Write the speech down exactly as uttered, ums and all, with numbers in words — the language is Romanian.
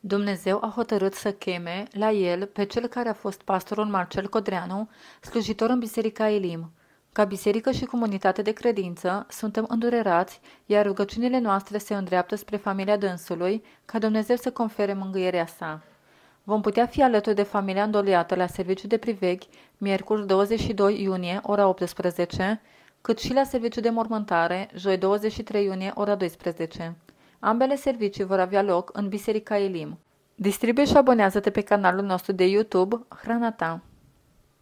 Dumnezeu a hotărât să cheme la el pe cel care a fost pastorul Marcel Codreanu, slujitor în Biserica Elim. Ca biserică și comunitate de credință, suntem îndurerați, iar rugăciunile noastre se îndreaptă spre familia dânsului, ca Dumnezeu să confere mângâierea sa. Vom putea fi alături de familia îndoliată la serviciu de priveghi, miercuri douăzeci și doi iunie, ora optsprezece, cât și la serviciu de mormântare, joi douăzeci și trei iunie, ora doisprezece. Ambele servicii vor avea loc în Biserica Elim. Distribuie și abonează-te pe canalul nostru de YouTube, Hrana Ta.